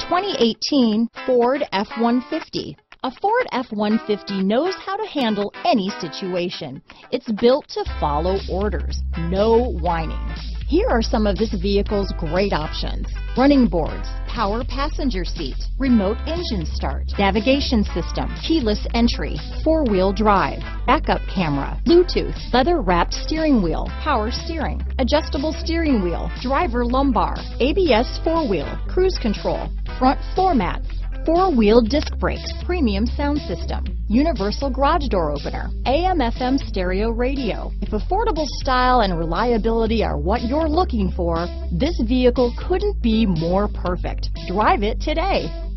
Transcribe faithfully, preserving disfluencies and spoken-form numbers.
twenty eighteen Ford F one fifty. A Ford F one fifty knows how to handle any situation. It's built to follow orders, no whining. Here are some of this vehicle's great options: running boards, power passenger seat, remote engine start, navigation system, keyless entry, four-wheel drive, backup camera, Bluetooth, leather-wrapped steering wheel, power steering, adjustable steering wheel, driver lumbar, A B S four-wheel, cruise control, front floor mats, four-wheel disc brakes, premium sound system, universal garage door opener, A M F M stereo radio. If affordable style and reliability are what you're looking for, this vehicle couldn't be more perfect. Drive it today.